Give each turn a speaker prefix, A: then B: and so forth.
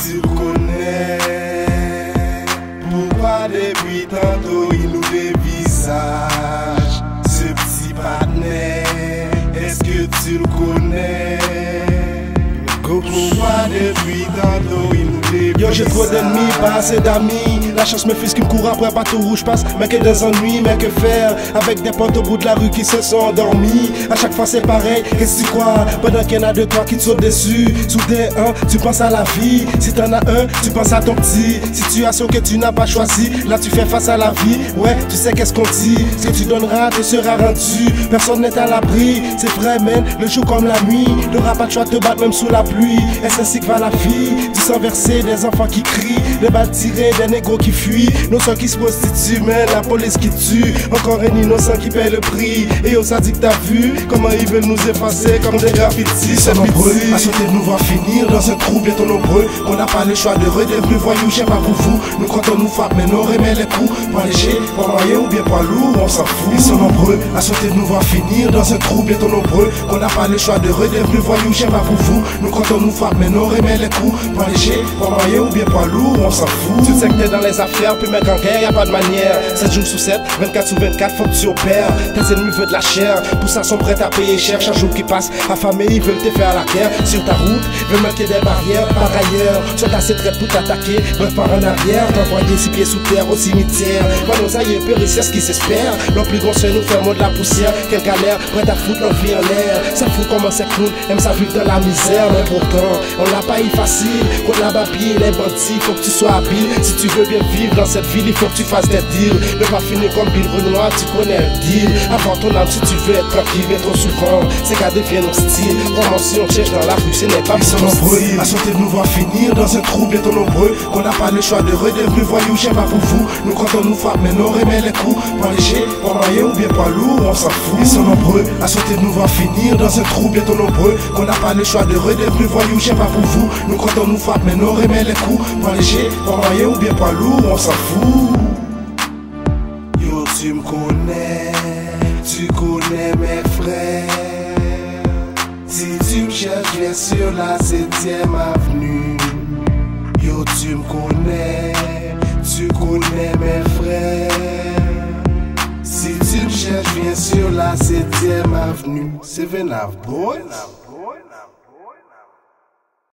A: tu le connais? Pourquoi depuis tantôt il nous dévisage? Ce petit partenaire, est-ce que tu le connais? Pourquoi depuis tantôt il nous dévisage?
B: Yo, j'ai trop d'ennemis, pas assez d'amis. La chance me fait ce qui me court après, pas tout où je passe. Mais que des ennuis, mais que faire avec des potes au bout de la rue qui se sont endormis? À chaque fois c'est pareil, qu'est-ce que tu crois? Pendant qu'il y en a deux, toi qui te sautent dessus. Soudain, tu penses à la vie. Si t'en as un, tu penses à ton petit. Situation que tu n'as pas choisi, là tu fais face à la vie. Ouais, tu sais qu'est-ce qu'on dit. Ce que tu donneras te sera rendu. Personne n'est à l'abri, c'est vrai, man. Le jour comme la nuit, t'auras pas de choix de te battre même sous la pluie. Est-ce ainsi que va la vie? Du sang versé, des enfants qui crient, des balles tirées, des négros qui fuient, nos soeurs qui se prostituent, mais la police qui tue. Encore un innocent qui paie le prix. Et ça dit que t'as vu comment ils veulent nous effacer comme des graffitis. C'est nombreux à sauter de nous voir finir dans un trou bientôt nombreux. On n'a pas le choix de redevenir voyous, j'ai pas pour vous. Nous quand on nous frappe, mais nous remet les coups. Pas léger, pas moyen ou bien pas lourd, on s'en fout. Ils sont nombreux à sauter de nous voir finir dans un trou bientôt nombreux. On n'a pas le choix de redevenir voyous, j'ai pas pour vous. Nous quand on nous frappe, mais nous remet les coups. Pas léger, pas moyen ou bien pas lourd, on s'en fout. Tu sais que t'es dans les affaires, puis mec en guerre, y'a pas de manière. 7 jours sur 7, 24 sur 24, faut que tu opères. Tes ennemis veulent de la chair, pour ça sont prêts à payer cher. Chaque jour qui passe, affamés, ils veulent te faire la guerre. Sur ta route, veulent marquer des barrières. Par ailleurs, sont assez traite pour t'attaquer. Bref, par en arrière, t'envoyer 6 pieds sous terre au cimetière. Quand nos aïeux périssent, c'est ce qui s'espère. Nos plus grands se nous ferment de la poussière. Quelle galère, prête à foutre leur vie en l'air. Ça fout comment c'est cool, aime sa vie dans la misère. Mais pourtant, on l'a pas eu facile. Contre la babille, les bandits, faut que tu sois habile. Si tu veux bien vivre dans cette ville, il faut que tu fasses des deals. Ne pas finir comme Bill Renoir, tu connais le deal. Avoir ton âme si tu veux être tranquille, mais trop souvent, c'est qu'à devient nos styles. Vraiment si on cherche dans la rue, ce n'est pas. Ils sont nombreux à sauter de nous voir finir dans un trou bientôt nombreux. Qu'on n'a pas le choix de redevenir voyous, j'ai pas pour vous. Nous quand on nous frappe, mais nous remet les coups. Pas léger, pas moyen ou bien pas lourd, on s'en fout. Ils sont nombreux à sauter de nous voir finir dans un trou bientôt nombreux. Qu'on n'a pas le choix de redevenir voyous, j'ai pas pour vous. Nous quand on nous frappe, mais nous remet les coups. Pas léger, pas moyen ou bien pas lourd, on s'en fout.
A: Yo, tu me connais, tu connais mes frères. Si tu me cherches, viens sur la 7e avenue. Yo, tu me connais, tu connais mes frères. Si tu me cherches, viens sur la 7e avenue. C'est Vénave, boy.